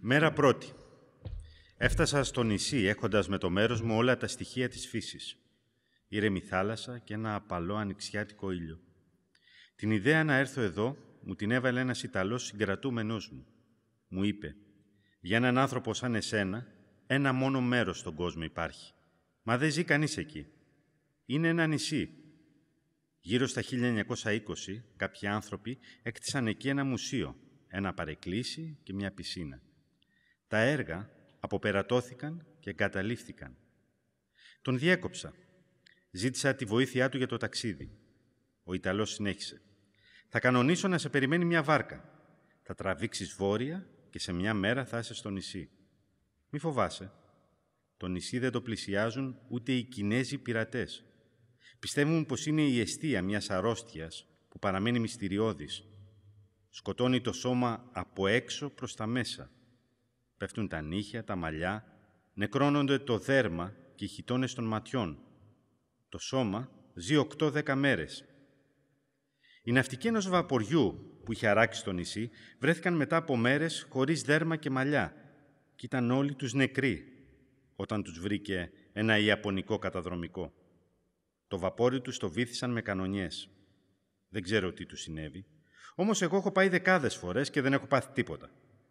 Μέρα πρώτη. Έφτασα στο νησί έχοντας με το μέρος μου όλα τα στοιχεία της φύσης. Ήρεμη θάλασσα και ένα απαλό ανοιξιάτικο ήλιο. Την ιδέα να έρθω εδώ μου την έβαλε ένας Ιταλός συγκρατούμενός μου. Μου είπε «Για έναν άνθρωπο σαν εσένα, ένα μόνο μέρος στον κόσμο υπάρχει. Μα δεν ζει κανείς εκεί. Είναι ένα νησί». Γύρω στα 1920, κάποιοι άνθρωποι έκτισαν εκεί ένα μουσείο, ένα παρεκκλήσι και μια πισίνα. Τα έργα αποπερατώθηκαν και εγκαταλείφθηκαν. Τον διέκοψα. Ζήτησα τη βοήθειά του για το ταξίδι. Ο Ιταλός συνέχισε. «Θα κανονίσω να σε περιμένει μια βάρκα. Θα τραβήξεις βόρεια και σε μια μέρα θα είσαι στο νησί. Μη φοβάσαι. Το νησί δεν το πλησιάζουν ούτε οι Κινέζοι πειρατές. Πιστεύουν πως είναι η αιστεία μιας αρρώστιας που παραμένει μυστηριώδης. Σκοτώνει το σώμα από έξω προς τα μέσα. Πέφτουν τα νύχια, τα μαλλιά, νεκρώνονται το δέρμα και οι χιτώνες των ματιών. Το σώμα ζει 8-10 μέρες. Οι ναυτικοί ενός βαποριού που είχε αράξει στο νησί βρέθηκαν μετά από μέρες χωρίς δέρμα και μαλλιά και ήταν όλοι τους νεκροί όταν τους βρήκε ένα ιαπωνικό καταδρομικό. Το βαπόρι τους το βύθισαν με κανονιές. Δεν ξέρω τι τους συνέβη, όμως εγώ έχω πάει δεκάδες φορές και δεν έχω πάθει τίποτα.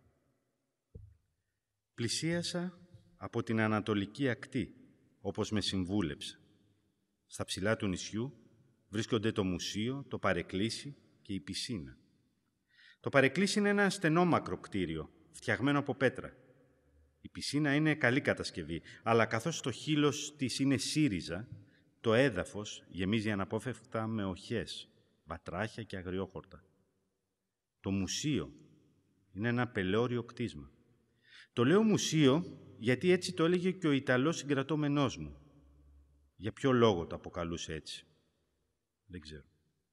Πλησίασα από την ανατολική ακτή, όπως με συμβούλεψε. Στα ψηλά του νησιού βρίσκονται το μουσείο, το παρεκκλήσι και η πισίνα. Το παρεκκλήσι είναι ένα στενόμακρο κτίριο, φτιαγμένο από πέτρα. Η πισίνα είναι καλή κατασκευή, αλλά καθώς το χείλος της είναι σύριζα, το έδαφος γεμίζει αναπόφευκτα με οχές, βατράχια και αγριόχορτα. Το μουσείο είναι ένα πελώριο κτίσμα. Το λέω μουσείο γιατί έτσι το έλεγε και ο Ιταλός συγκρατώμενός μου. Για ποιο λόγο το αποκαλούσε έτσι. Δεν ξέρω.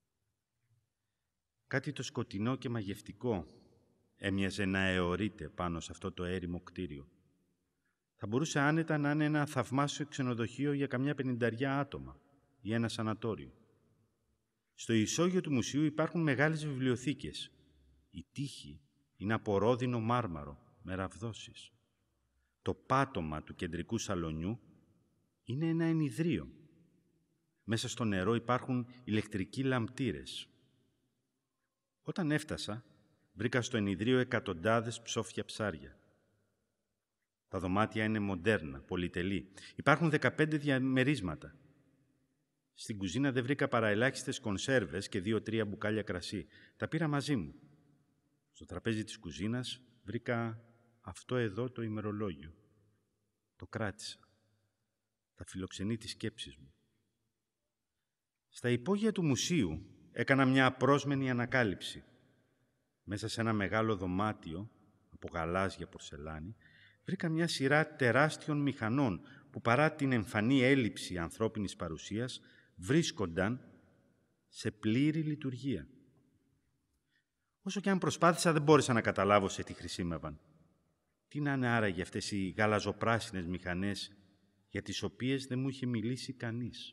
Κάτι το σκοτεινό και μαγευτικό έμοιαζε να αιωρείται πάνω σε αυτό το έρημο κτίριο. Θα μπορούσε άνετα να είναι ένα θαυμάσιο ξενοδοχείο για καμιά 50 άτομα ή ένα σανατόριο. Στο ισόγειο του μουσείου υπάρχουν μεγάλες βιβλιοθήκες. Η τύχη είναι από ρόδινο μάρμαρο με ραβδόσεις. Το πάτωμα του κεντρικού σαλονιού είναι ένα ενιδρίο. Μέσα στο νερό υπάρχουν ηλεκτρικοί λαμπτήρες. Όταν έφτασα, βρήκα στο ενιδρίο εκατοντάδες ψόφια ψάρια. Τα δωμάτια είναι μοντέρνα, πολυτελή. Υπάρχουν 15 διαμερίσματα. Στην κουζίνα δεν βρήκα παρά ελάχιστες κονσέρβες και 2-3 μπουκάλια κρασί. Τα πήρα μαζί μου. Στο τραπέζι της κουζίνας βρήκα αυτό εδώ το ημερολόγιο. Το κράτησα. Θα φιλοξενεί τις σκέψεις μου. Στα υπόγεια του μουσείου έκανα μια απρόσμενη ανακάλυψη. Μέσα σε ένα μεγάλο δωμάτιο από γαλάζια πορσελάνη βρήκα μια σειρά τεράστιων μηχανών που παρά την εμφανή έλλειψη ανθρώπινης παρουσίας βρίσκονταν σε πλήρη λειτουργία. Όσο και αν προσπάθησα δεν μπόρεσα να καταλάβω σε τι χρησιμεύαν. Τι να είναι άραγε αυτές οι γαλαζοπράσινες μηχανές για τις οποίες δεν μου είχε μιλήσει κανείς.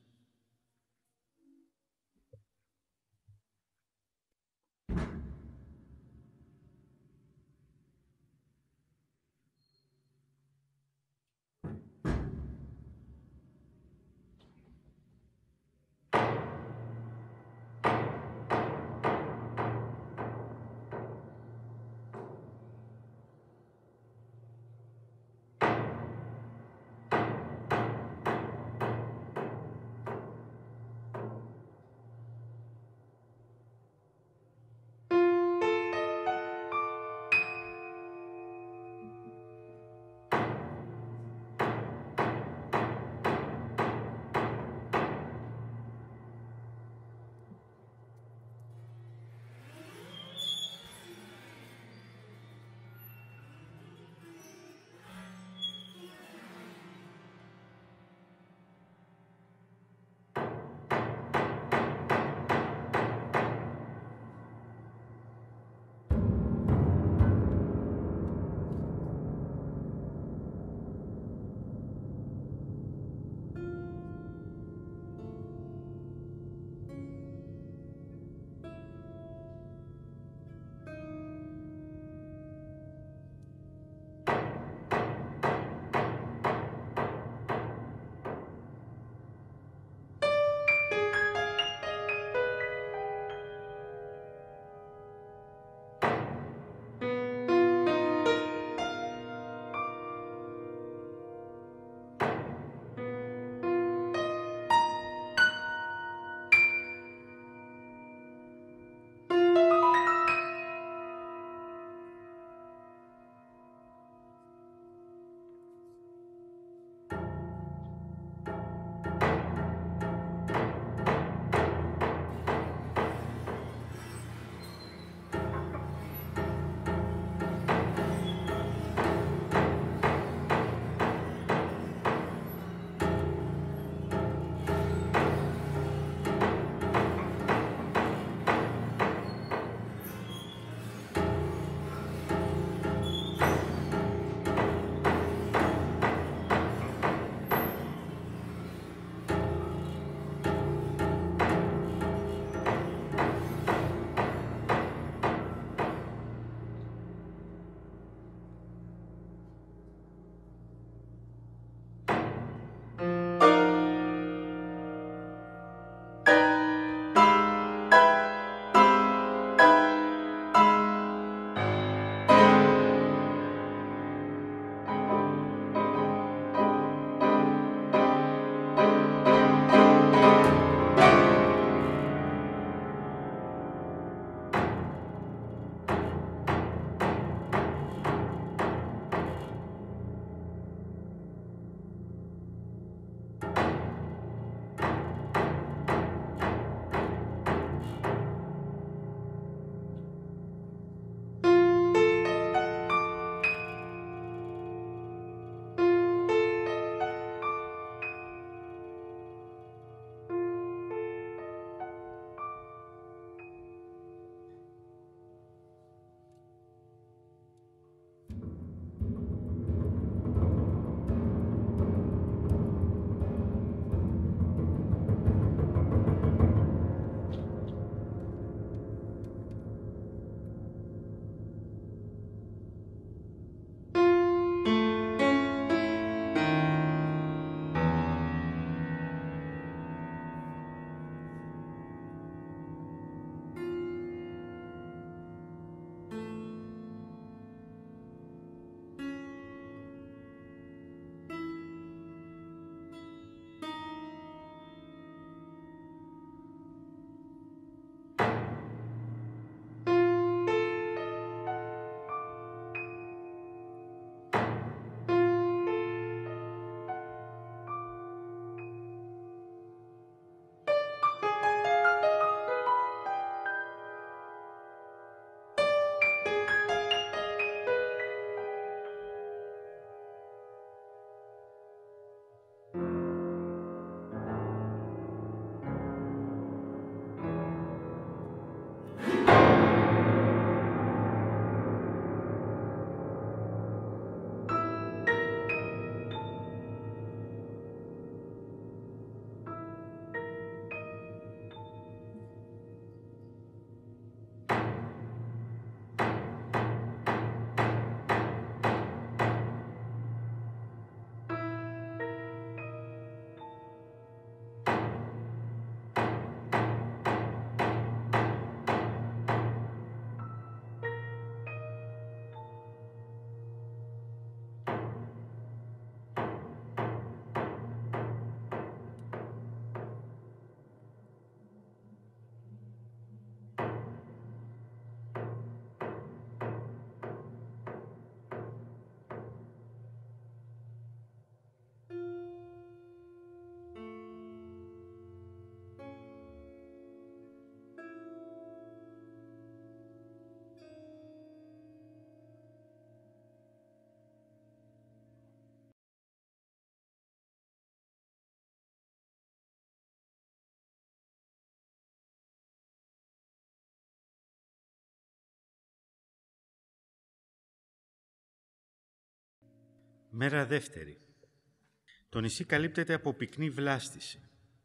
Μέρα δεύτερη. Το νησί καλύπτεται από πυκνή βλάστηση.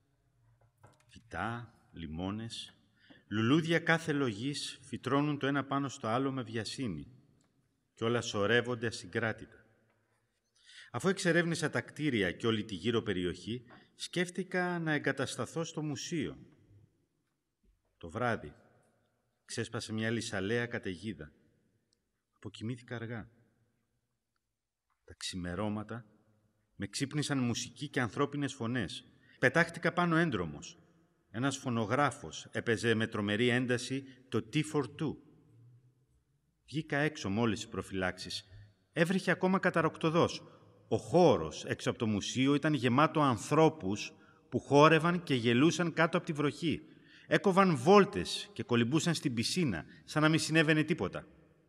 Φυτά, λιμόνες, λουλούδια κάθε λογής φυτρώνουν το ένα πάνω στο άλλο με βιασύνη και όλα σωρεύονται ασυγκράτητα. Αφού εξερεύνησα τα κτίρια και όλη τη γύρω περιοχή, σκέφτηκα να εγκατασταθώ στο μουσείο. Το βράδυ ξέσπασε μια λυσαλέα καταιγίδα. Αποκοιμήθηκα αργά. Τα ξημερώματα με ξύπνησαν μουσική και ανθρώπινες φωνές. Πετάχτηκα πάνω έντρομος. Ένας φωνογράφος έπαιζε με τρομερή ένταση το T42. Βγήκα έξω με όλες τις προφυλάξεις. Έβρεχε ακόμα καταρροκτωδώς. Ο χώρος έξω από το μουσείο ήταν γεμάτο ανθρώπους που χόρευαν και γελούσαν κάτω από τη βροχή. Έκοβαν βόλτες και κολυμπούσαν στην πισίνα, σαν να μην συνέβαινε τίποτα.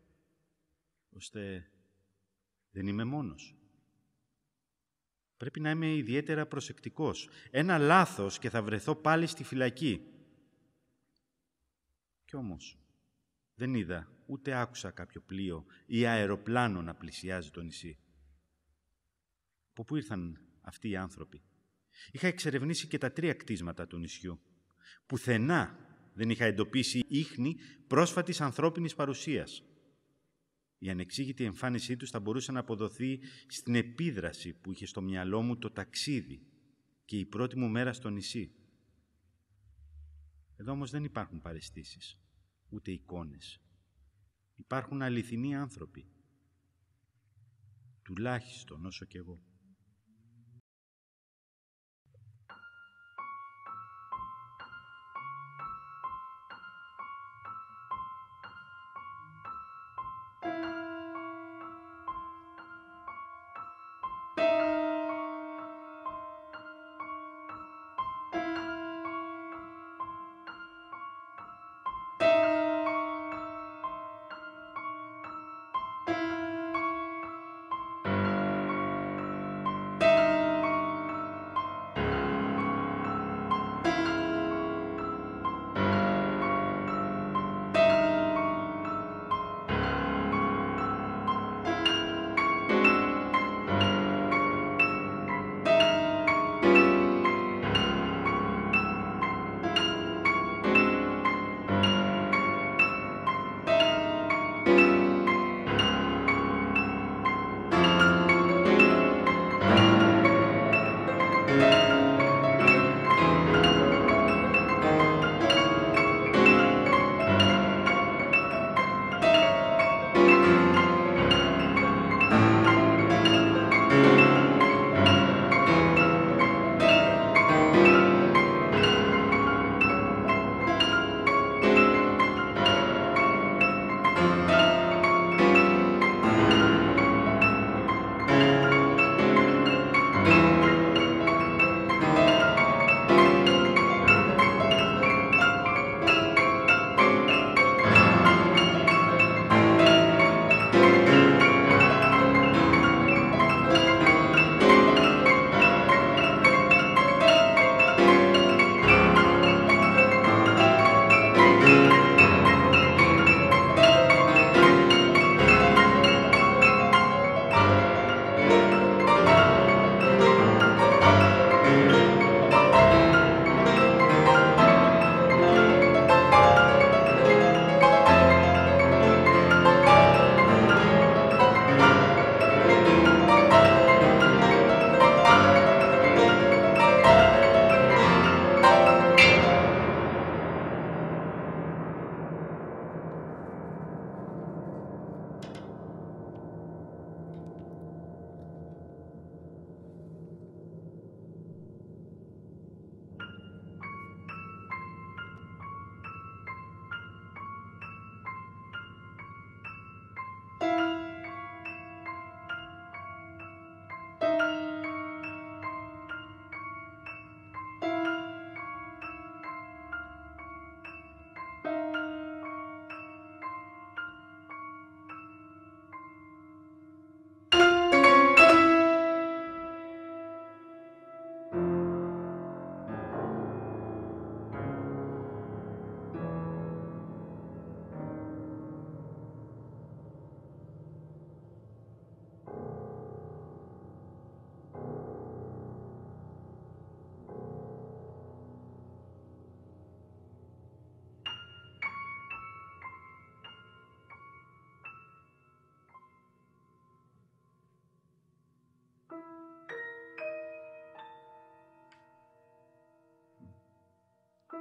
Ώστε δεν είμαι μόνος. Πρέπει να είμαι ιδιαίτερα προσεκτικός. Ένα λάθος και θα βρεθώ πάλι στη φυλακή. Κι όμως δεν είδα ούτε άκουσα κάποιο πλοίο ή αεροπλάνο να πλησιάζει το νησί. Από πού ήρθαν αυτοί οι άνθρωποι? Είχα εξερευνήσει και τα 3 κτίσματα του νησιού. Πουθενά δεν είχα εντοπίσει ίχνη πρόσφατης ανθρώπινης παρουσίας. Η ανεξήγητη εμφάνισή τους θα μπορούσε να αποδοθεί στην επίδραση που είχε στο μυαλό μου το ταξίδι και η πρώτη μου μέρα στο νησί. Εδώ όμως δεν υπάρχουν παραισθήσεις, ούτε εικόνες. Υπάρχουν αληθινοί άνθρωποι. Τουλάχιστον όσο κι εγώ.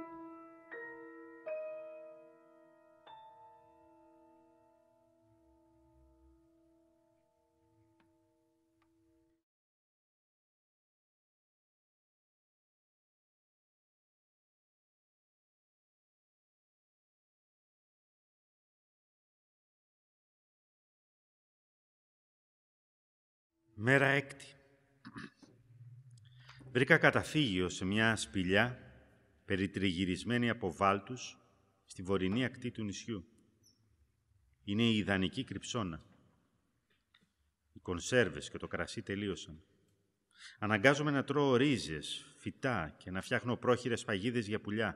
Μέρα έκτη. Βρήκα καταφύγιο σε μια σπηλιά περιτριγυρισμένη από βάλτους στη βορεινή ακτή του νησιού. Είναι η ιδανική κρυψώνα. Οι κονσέρβες και το κρασί τελείωσαν. Αναγκάζομαι να τρώω ρύζες, φυτά και να φτιάχνω πρόχειρες παγίδες για πουλιά.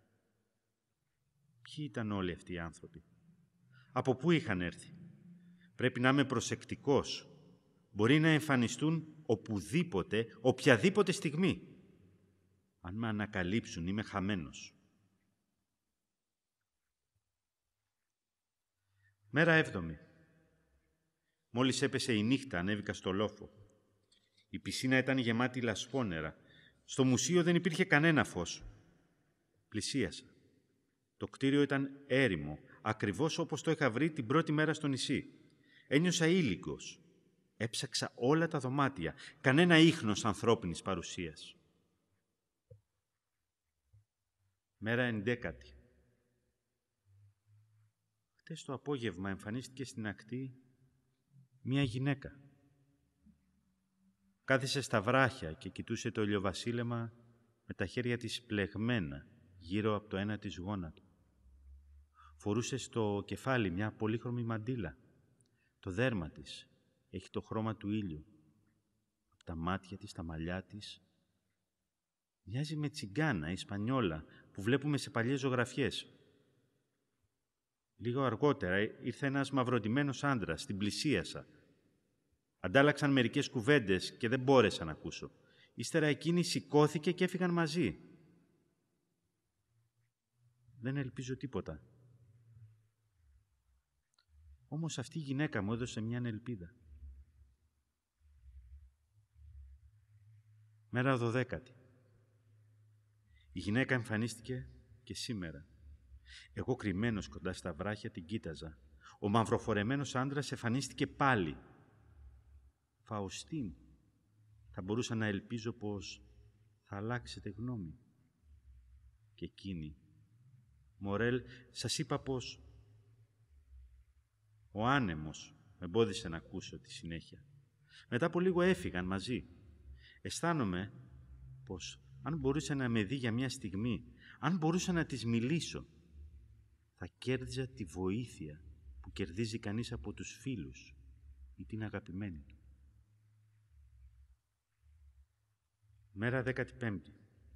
Ποιοι ήταν όλοι αυτοί οι άνθρωποι? Από πού είχαν έρθει? Πρέπει να είμαι προσεκτικός. Μπορεί να εμφανιστούν οπουδήποτε, οποιαδήποτε στιγμή. Αν με ανακαλύψουν, είμαι χαμένος. Μέρα έβδομη. Μόλις έπεσε η νύχτα, ανέβηκα στο λόφο. Η πισίνα ήταν γεμάτη λασπόνερα. Στο μουσείο δεν υπήρχε κανένα φως. Πλησίασα. Το κτίριο ήταν έρημο, ακριβώς όπως το είχα βρει την πρώτη μέρα στο νησί. Ένιωσα ήλικος. Έψαξα όλα τα δωμάτια. Κανένα ίχνος ανθρώπινης παρουσίας. Μέρα 11η. Χτες το απόγευμα εμφανίστηκε στην ακτή μία γυναίκα. Κάθισε στα βράχια και κοιτούσε το ηλιοβασίλεμα με τα χέρια της πλεγμένα γύρω από το ένα της γόνατο. Φορούσε στο κεφάλι μια πολύχρωμη μαντίλα. Το δέρμα της έχει το χρώμα του ήλιου. Από τα μάτια της, τα μαλλιά της, μοιάζει με τσιγκάνα, Ισπανιόλα, που βλέπουμε σε παλιές ζωγραφιές. Λίγο αργότερα ήρθε ένας μαυροντημένος άντρας, την πλησίασα. Αντάλλαξαν μερικές κουβέντες και δεν μπόρεσα να ακούσω. Ύστερα εκείνη σηκώθηκε και έφυγαν μαζί. Δεν ελπίζω τίποτα. Όμως αυτή η γυναίκα μου έδωσε μια ελπίδα. Μέρα 12η. Η γυναίκα εμφανίστηκε και σήμερα. Εγώ κρυμμένος κοντά στα βράχια την κοίταζα. Ο μαυροφορεμένος άντρας εμφανίστηκε πάλι. Φαουστίν. Θα μπορούσα να ελπίζω πως θα αλλάξετε γνώμη. Και εκείνη. Μορέλ, σας είπα πως ο άνεμος με εμπόδισε να ακούσω τη συνέχεια. Μετά από λίγο έφυγαν μαζί. Αισθάνομαι πως αν μπορούσε να με δει για μια στιγμή, αν μπορούσα να της μιλήσω, θα κέρδιζα τη βοήθεια που κερδίζει κανείς από τους φίλους ή την αγαπημένη του. Μέρα 15η.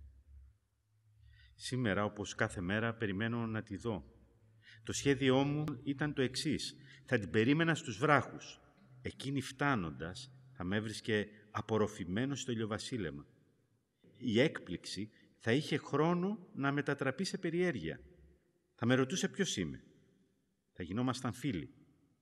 Σήμερα, όπως κάθε μέρα, περιμένω να τη δω. Το σχέδιό μου ήταν το εξής. Θα την περίμενα στους βράχους. Εκείνη φτάνοντας θα με έβρισκε απορροφημένο στο ηλιοβασίλεμα. Η έκπληξη θα είχε χρόνο να μετατραπεί σε περιέργεια. Θα με ρωτούσε ποιος είμαι. Θα γινόμασταν φίλοι.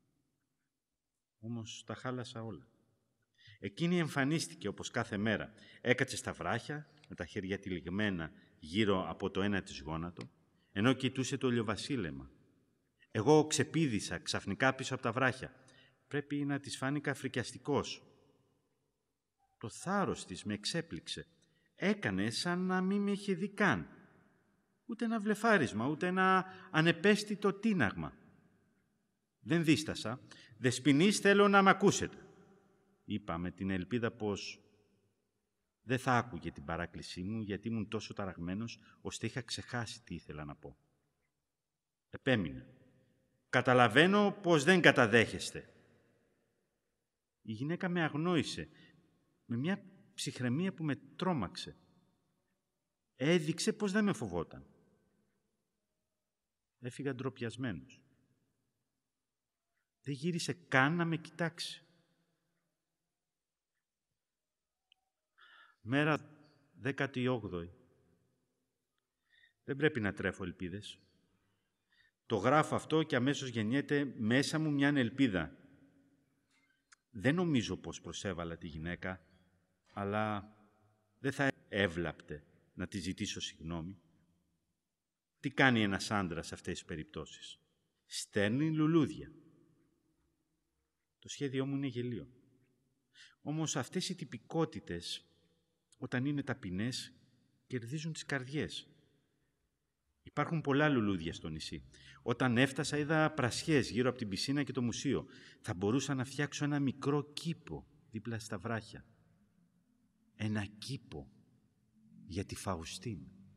Όμως τα χάλασα όλα. Εκείνη εμφανίστηκε όπως κάθε μέρα. Έκατσε στα βράχια, με τα χέρια τυλιγμένα γύρω από το ένα της γόνατο, ενώ κοιτούσε το ηλιοβασίλεμα. Εγώ ξεπήδησα ξαφνικά πίσω από τα βράχια. Πρέπει να της φάνηκα φρικιαστικός. Το θάρρος της με εξέπληξε. Έκανε σαν να μην με είχε δει καν. Ούτε ένα βλεφάρισμα, ούτε ένα ανεπαίσθητο τίναγμα. Δεν δίστασα. «Δεσποινής, θέλω να μ' ακούσετε», είπα με την ελπίδα πως δεν θα άκουγε την παράκλησή μου, γιατί ήμουν τόσο ταραγμένος, ώστε είχα ξεχάσει τι ήθελα να πω. Επέμεινα. «Καταλαβαίνω πως δεν καταδέχεστε». Η γυναίκα με αγνόησε με μια ψυχραιμία που με τρόμαξε. Έδειξε πως δεν με φοβόταν. Έφυγα ντροπιασμένος. Δεν γύρισε καν να με κοιτάξει. Μέρα 18η. Δεν πρέπει να τρέφω ελπίδες. Το γράφω αυτό και αμέσως γεννιέται μέσα μου μια ελπίδα. Δεν νομίζω πως προσέβαλα τη γυναίκα, αλλά δεν θα έβλαπτε να τη ζητήσω συγγνώμη. Τι κάνει ένας άντρας σε αυτές τις περιπτώσεις? Στέρνει λουλούδια. Το σχέδιό μου είναι γελίο. Όμως αυτές οι τυπικότητες, όταν είναι ταπεινές, κερδίζουν τις καρδιές. Υπάρχουν πολλά λουλούδια στο νησί. Όταν έφτασα είδα πρασιές γύρω από την πισίνα και το μουσείο. Θα μπορούσα να φτιάξω ένα μικρό κήπο δίπλα στα βράχια. Ένα κήπο για τη Φαουστίν.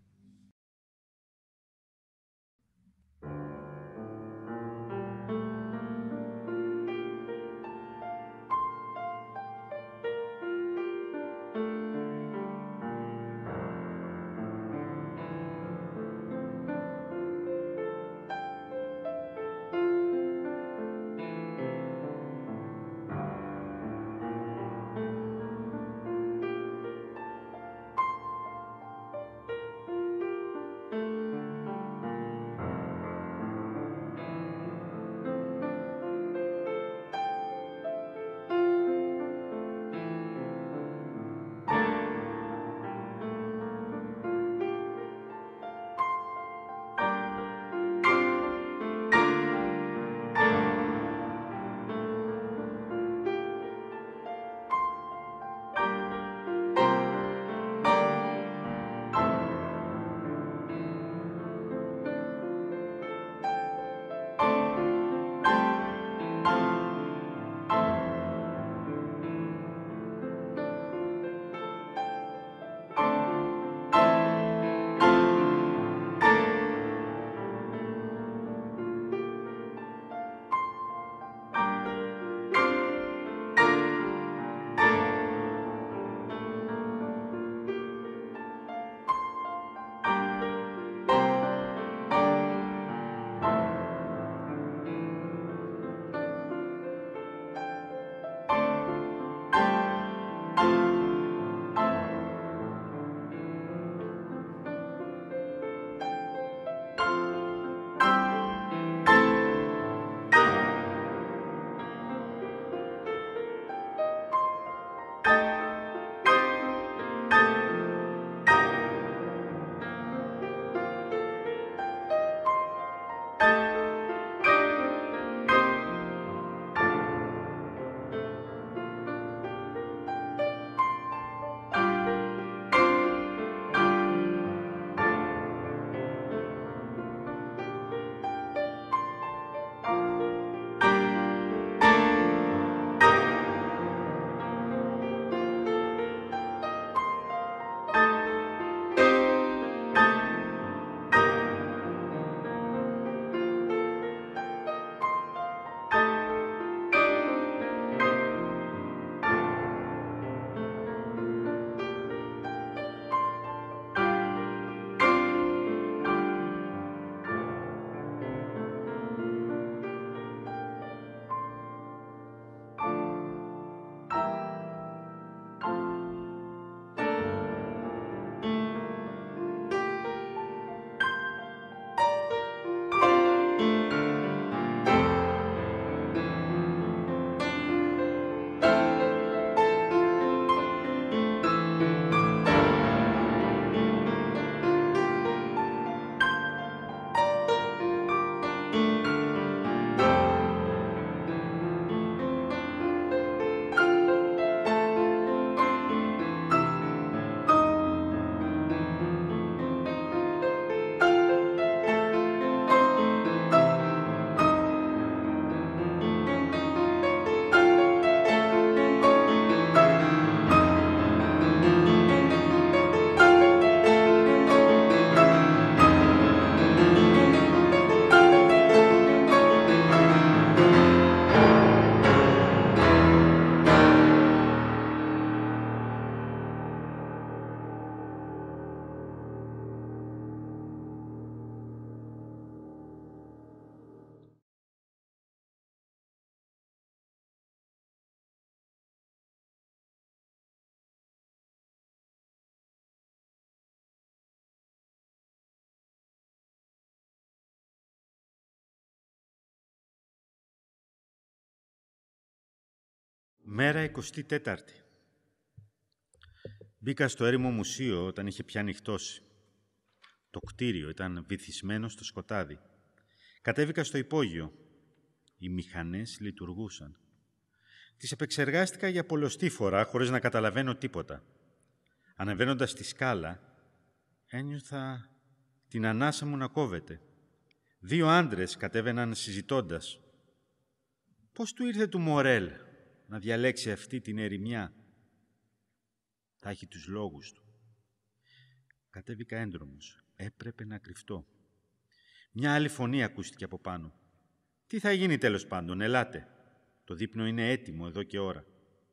Μέρα 24η. Μπήκα στο έρημο μουσείο όταν είχε πια νυχτώσει. Το κτίριο ήταν βυθισμένο στο σκοτάδι. Κατέβηκα στο υπόγειο. Οι μηχανές λειτουργούσαν. Τις επεξεργάστηκα για πολλοστή φορά, χωρίς να καταλαβαίνω τίποτα. Ανεβαίνοντας τη σκάλα, ένιωθα την ανάσα μου να κόβεται. 2 άντρες κατέβαιναν συζητώντας. Πώς του ήρθε του Μορέλ να διαλέξει αυτή την ερημιά? Θα έχει τους λόγους του. Κατέβηκα έντρομος. Έπρεπε να κρυφτώ. Μια άλλη φωνή ακούστηκε από πάνω. Τι θα γίνει τέλος πάντων, ελάτε. Το δείπνο είναι έτοιμο εδώ και ώρα.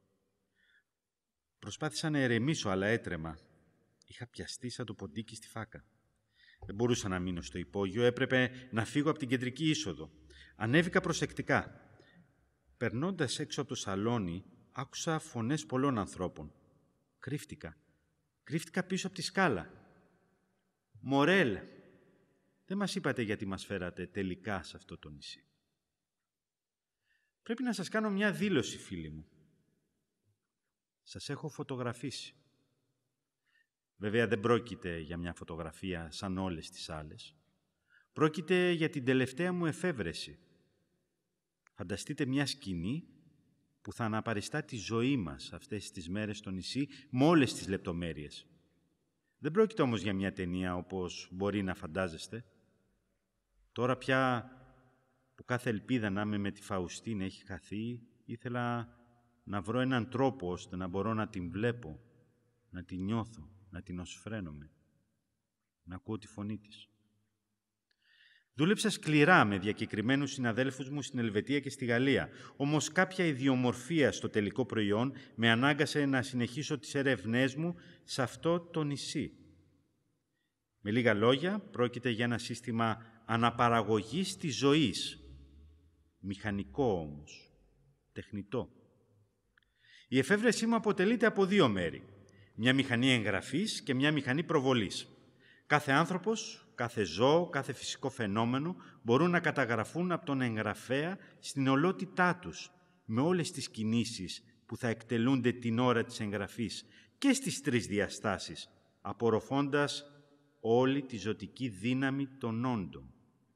Προσπάθησα να ερεμήσω, αλλά έτρεμα. Είχα πιαστεί σαν το ποντίκι στη φάκα. Δεν μπορούσα να μείνω στο υπόγειο, έπρεπε να φύγω από την κεντρική είσοδο. Ανέβηκα προσεκτικά. Περνώντας έξω από το σαλόνι, άκουσα φωνές πολλών ανθρώπων. Κρύφτηκα πίσω από τη σκάλα. Μορέλ, δεν μας είπατε γιατί μας φέρατε τελικά σε αυτό το νησί. Πρέπει να σας κάνω μια δήλωση, φίλοι μου. Σας έχω φωτογραφίσει. Βέβαια δεν πρόκειται για μια φωτογραφία σαν όλες τις άλλες. Πρόκειται για την τελευταία μου εφεύρεση. Φανταστείτε μια σκηνή που θα αναπαριστά τη ζωή μας αυτές τις μέρες στο νησί με όλες τις λεπτομέρειες. Δεν πρόκειται όμως για μια ταινία όπως μπορεί να φαντάζεστε. Τώρα πια που κάθε ελπίδα να είμαι με τη Φαουστίν έχει χαθεί, ήθελα να βρω έναν τρόπο ώστε να μπορώ να την βλέπω, να την νιώθω, να την οσφραίνομαι, να ακούω τη φωνή της. Δούλεψα σκληρά με διακεκριμένους συναδέλφους μου στην Ελβετία και στη Γαλλία, όμως κάποια ιδιομορφία στο τελικό προϊόν με ανάγκασε να συνεχίσω τις έρευνές μου σε αυτό το νησί. Με λίγα λόγια, πρόκειται για ένα σύστημα αναπαραγωγής της ζωής. Μηχανικό όμως, τεχνητό. Η εφεύρεσή μου αποτελείται από 2 μέρη. Μια μηχανή εγγραφής και μια μηχανή προβολής. Κάθε άνθρωπος, κάθε ζώο, κάθε φυσικό φαινόμενο μπορούν να καταγραφούν από τον εγγραφέα στην ολότητά τους, με όλες τις κινήσεις που θα εκτελούνται την ώρα της εγγραφής και στις 3 διαστάσεις, απορροφώντας όλη τη ζωτική δύναμη των όντων.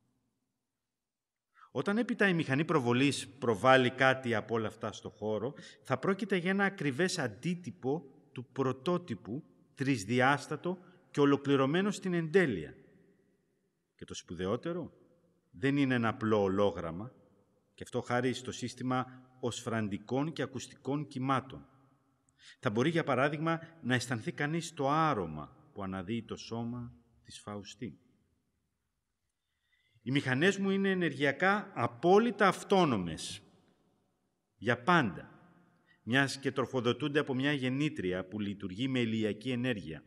Όταν έπειτα η μηχανή προβολής προβάλλει κάτι από όλα αυτά στο χώρο, θα πρόκειται για ένα ακριβές αντίτυπο του πρωτότυπου, τρισδιάστατο και ολοκληρωμένο στην εντέλεια. Και το σπουδαιότερο, δεν είναι ένα απλό ολόγραμμα, και αυτό χάρη στο σύστημα οσφραντικών και ακουστικών κυμάτων. Θα μπορεί, για παράδειγμα, να αισθανθεί κανείς το άρωμα που αναδύει το σώμα της Φαουστή. Οι μηχανές μου είναι ενεργειακά απόλυτα αυτόνομες. Για πάντα. Μιας και τροφοδοτούνται από μια γεννήτρια που λειτουργεί με ηλιακή ενέργεια.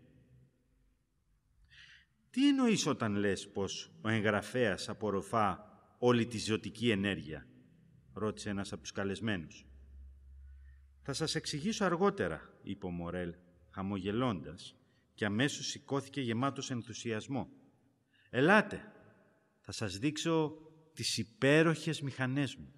Τι εννοείς όταν λες πως ο εγγραφέας απορροφά όλη τη ζωτική ενέργεια? Ρώτησε ένας από τους καλεσμένους. Θα σας εξηγήσω αργότερα, είπε ο Μορέλ, χαμογελώντας, και αμέσως σηκώθηκε γεμάτος ενθουσιασμό. Ελάτε, θα σας δείξω τις υπέροχες μηχανές μου.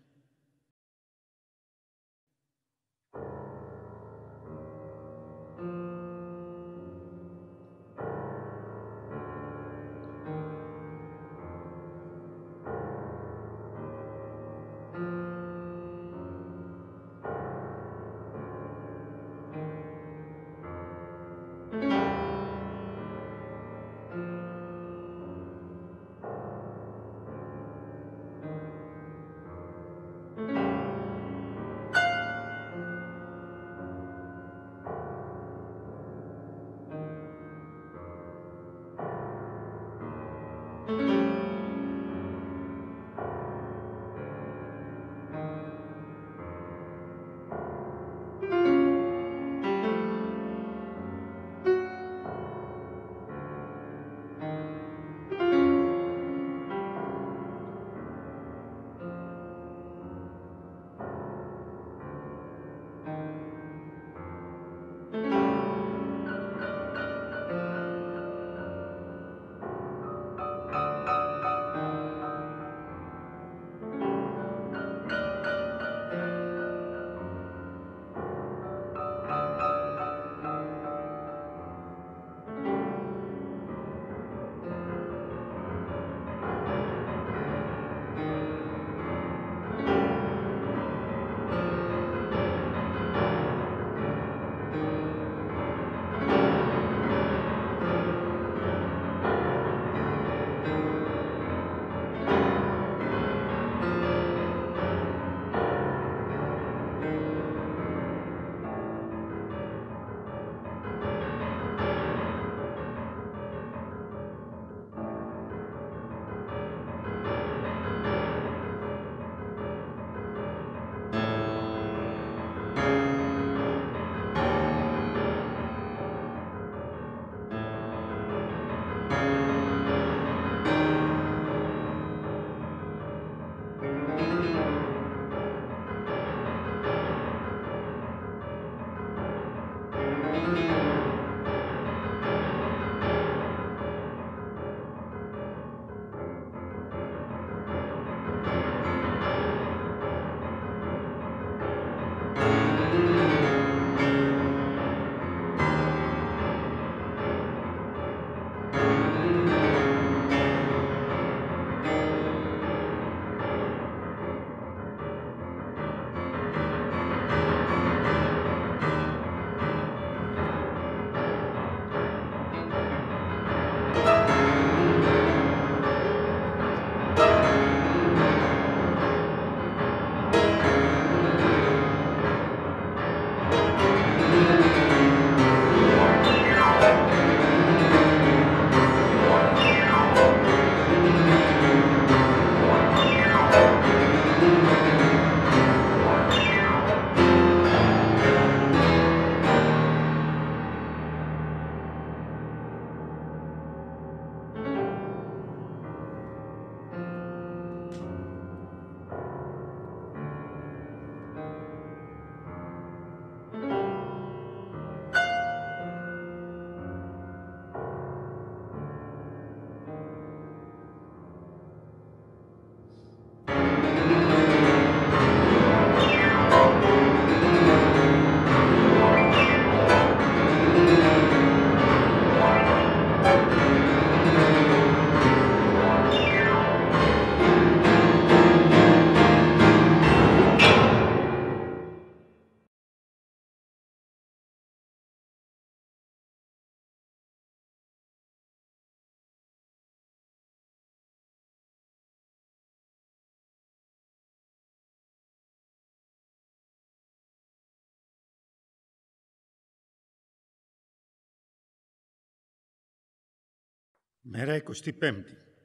Μέρα 25η.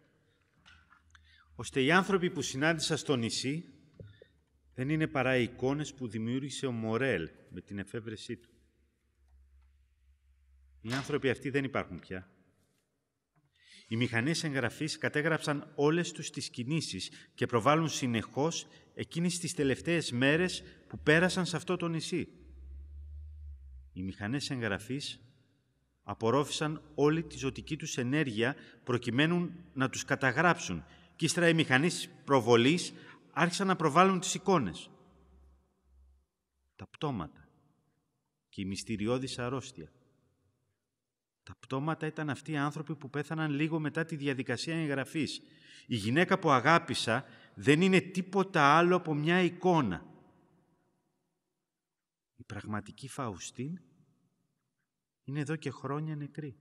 Ώστε οι άνθρωποι που συνάντησα στο νησί δεν είναι παρά οι εικόνες που δημιούργησε ο Μορέλ με την εφεύρεσή του. Οι άνθρωποι αυτοί δεν υπάρχουν πια. Οι μηχανές εγγραφής κατέγραψαν όλες τους τις κινήσεις και προβάλλουν συνεχώς εκείνες τις τελευταίες μέρες που πέρασαν σε αυτό το νησί. Οι μηχανές εγγραφής απορρόφησαν όλη τη ζωτική τους ενέργεια προκειμένου να τους καταγράψουν και ύστερα οι μηχανές προβολής άρχισαν να προβάλλουν τις εικόνες. Τα πτώματα και η μυστηριώδης αρρώστια. Τα πτώματα ήταν αυτοί οι άνθρωποι που πέθαναν λίγο μετά τη διαδικασία εγγραφής. Η γυναίκα που αγάπησα δεν είναι τίποτα άλλο από μια εικόνα. Η πραγματική Φαουστίν είναι εδώ και χρόνια νεκρή.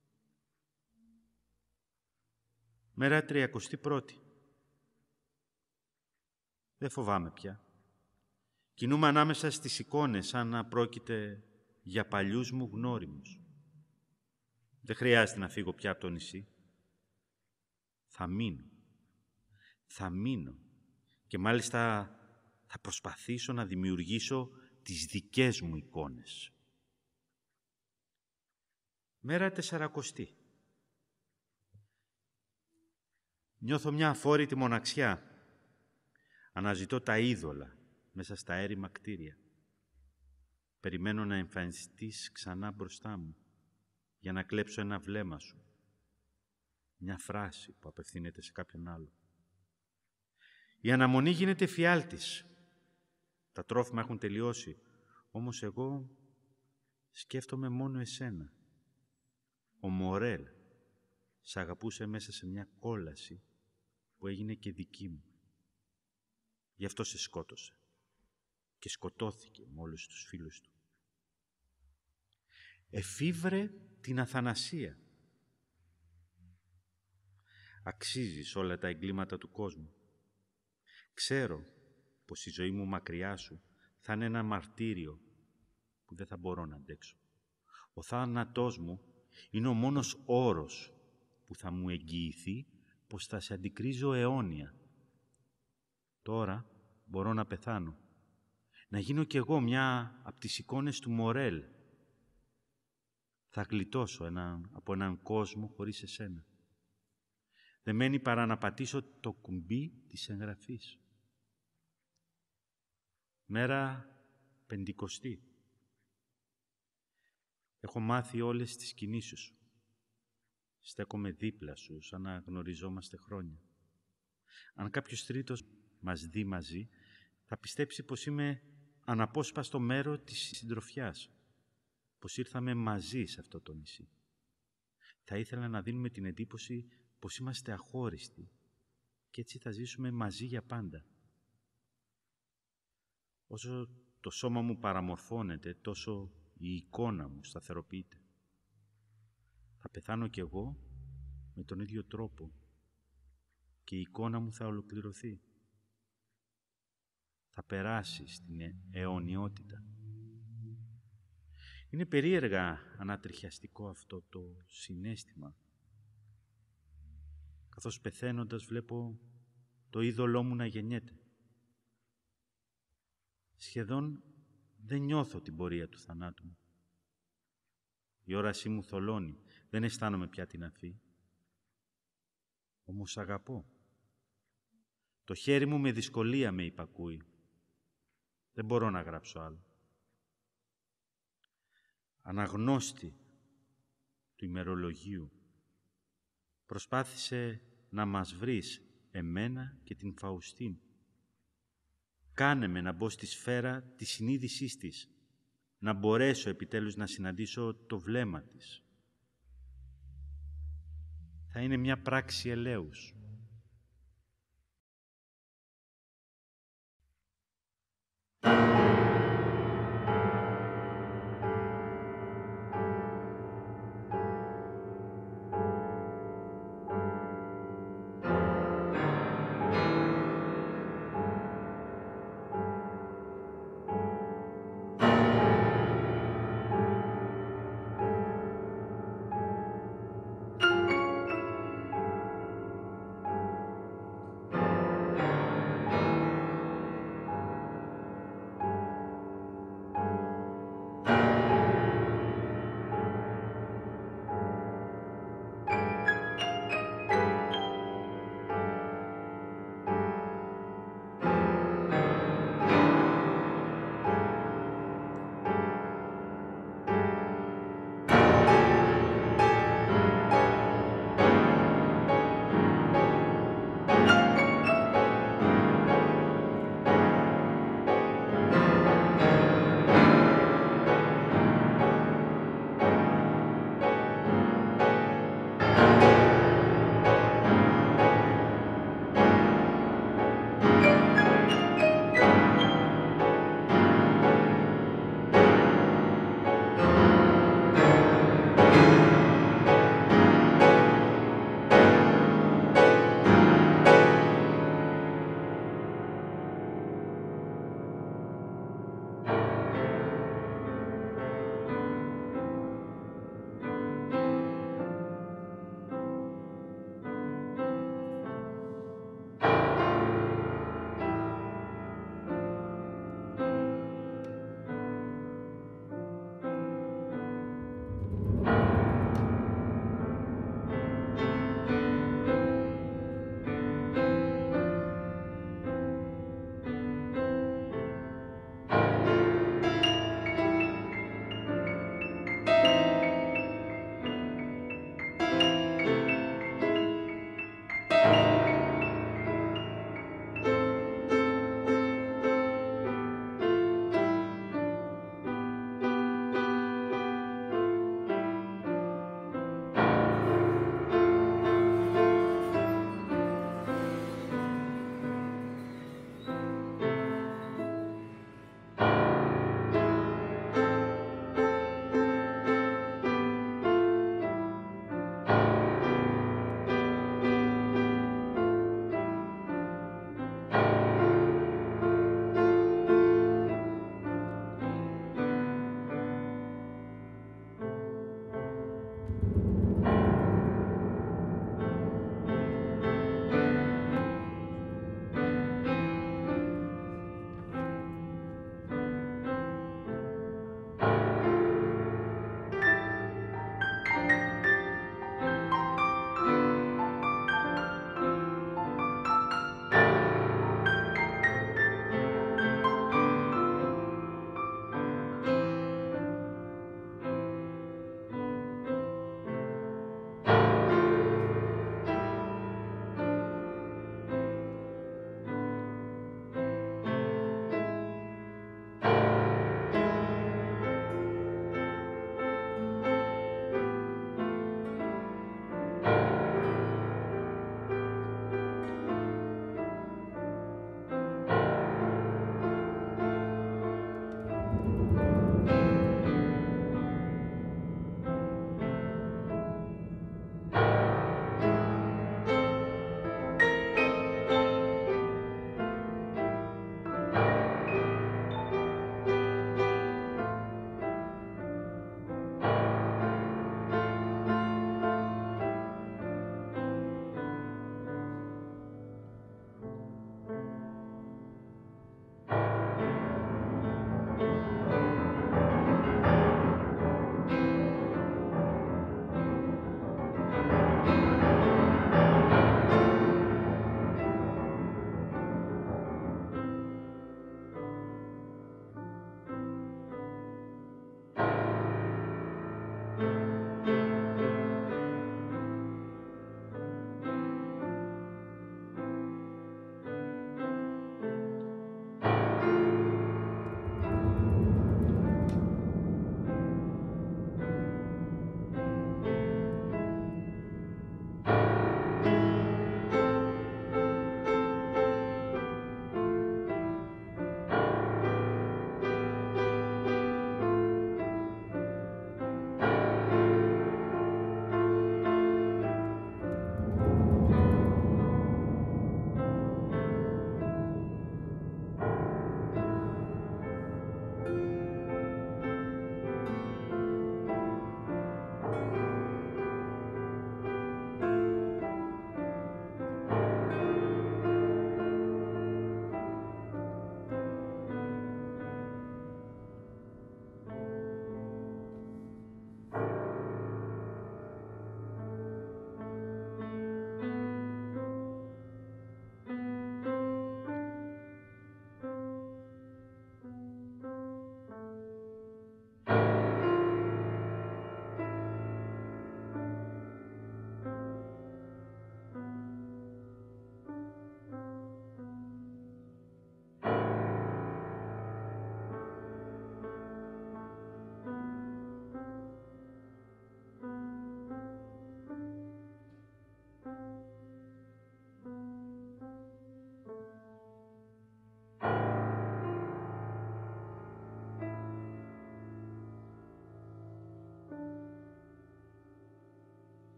Μέρα 31η. Δεν φοβάμαι πια. Κινούμαι ανάμεσα στις εικόνες σαν να πρόκειται για παλιούς μου γνώριμους. Δεν χρειάζεται να φύγω πια από το νησί. Θα μείνω. Θα μείνω. Και μάλιστα θα προσπαθήσω να δημιουργήσω τις δικές μου εικόνες. Μέρα 40η. Νιώθω μια αφόρητη μοναξιά. Αναζητώ τα είδωλα μέσα στα έρημα κτίρια. Περιμένω να εμφανιστείς ξανά μπροστά μου για να κλέψω ένα βλέμμα σου. Μια φράση που απευθύνεται σε κάποιον άλλο. Η αναμονή γίνεται φιάλτης. Τα τρόφιμα έχουν τελειώσει. Όμως εγώ σκέφτομαι μόνο εσένα. Ο Μορέλ σ' αγαπούσε μέσα σε μια κόλαση που έγινε και δική μου. Γι' αυτό σε σκότωσε και σκοτώθηκε με όλους τους φίλους του. Εφήβρε την αθανασία. Αξίζεις όλα τα εγκλήματα του κόσμου. Ξέρω πως η ζωή μου μακριά σου θα είναι ένα μαρτύριο που δεν θα μπορώ να αντέξω. Ο θάνατός μου είναι ο μόνος όρος που θα μου εγγυηθεί πως θα σε αντικρίζω αιώνια. Τώρα μπορώ να πεθάνω. Να γίνω κι εγώ μια από τις εικόνες του Μορέλ. Θα γλιτώσω από έναν κόσμο χωρίς εσένα. Δεν μένει παρά να πατήσω το κουμπί της εγγραφής. Μέρα 50η. Έχω μάθει όλες τις κινήσεις σου. Στέκομαι δίπλα σου σαν να γνωριζόμαστε χρόνια. Αν κάποιος τρίτος μας δει μαζί, θα πιστέψει πως είμαι αναπόσπαστο μέρο της συντροφιάς. Πως ήρθαμε μαζί σε αυτό το νησί. Θα ήθελα να δίνουμε την εντύπωση πως είμαστε αχώριστοι και έτσι θα ζήσουμε μαζί για πάντα. Όσο το σώμα μου παραμορφώνεται, τόσο η εικόνα μου σταθεροποιείται. Θα πεθάνω κι εγώ με τον ίδιο τρόπο και η εικόνα μου θα ολοκληρωθεί. Θα περάσει στην αιωνιότητα. Είναι περίεργα ανατριχιαστικό αυτό το συναίσθημα. Καθώς πεθαίνοντας βλέπω το είδωλό μου να γεννιέται. Σχεδόν δεν νιώθω την πορεία του θανάτου μου. Η όρασή μου θολώνει, δεν αισθάνομαι πια την αφή. Όμως αγαπώ. Το χέρι μου με δυσκολία με υπακούει. Δεν μπορώ να γράψω άλλο. Αναγνώστη του ημερολογίου, προσπάθησε να μας βρεις εμένα και την Φαουστίν. Κάνε με να μπω στη σφαίρα της συνείδησής της, να μπορέσω επιτέλους να συναντήσω το βλέμμα της. Θα είναι μια πράξη ελέους.